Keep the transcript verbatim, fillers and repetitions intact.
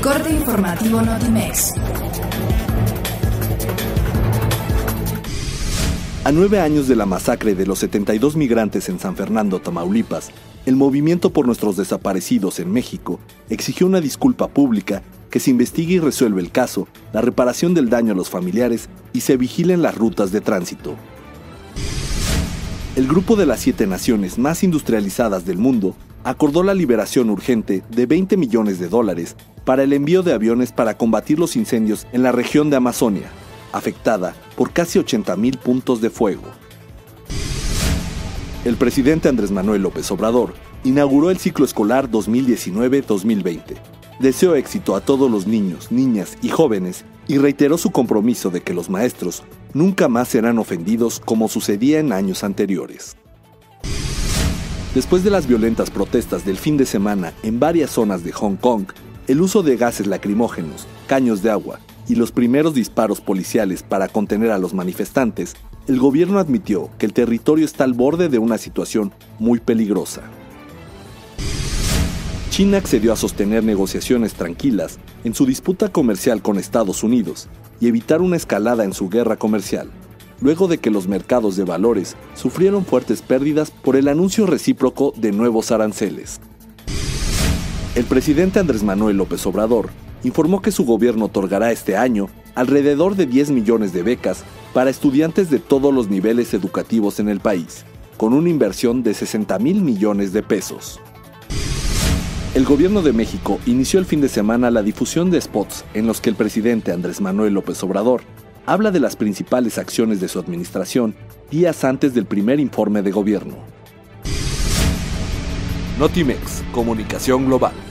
corte informativo Notimex. A nueve años de la masacre de los setenta y dos migrantes en San Fernando, Tamaulipas, el Movimiento por Nuestros Desaparecidos en México exigió una disculpa pública, que se investigue y resuelva el caso, la reparación del daño a los familiares y se vigilen las rutas de tránsito. El grupo de las siete naciones más industrializadas del mundo acordó la liberación urgente de veinte millones de dólares para el envío de aviones para combatir los incendios en la región de Amazonia, afectada por casi ochenta mil puntos de fuego. El presidente Andrés Manuel López Obrador inauguró el ciclo escolar dos mil diecinueve dos mil veinte. Deseó éxito a todos los niños, niñas y jóvenes y reiteró su compromiso de que los maestros nunca más serán ofendidos como sucedía en años anteriores. Después de las violentas protestas del fin de semana en varias zonas de Hong Kong, el uso de gases lacrimógenos, caños de agua y los primeros disparos policiales para contener a los manifestantes, el gobierno admitió que el territorio está al borde de una situación muy peligrosa. China accedió a sostener negociaciones tranquilas en su disputa comercial con Estados Unidos y evitar una escalada en su guerra comercial, luego de que los mercados de valores sufrieron fuertes pérdidas por el anuncio recíproco de nuevos aranceles. El presidente Andrés Manuel López Obrador informó que su gobierno otorgará este año alrededor de diez millones de becas para estudiantes de todos los niveles educativos en el país, con una inversión de sesenta mil millones de pesos. El gobierno de México inició el fin de semana la difusión de spots en los que el presidente Andrés Manuel López Obrador habla de las principales acciones de su administración días antes del primer informe de gobierno. Notimex, Comunicación Global.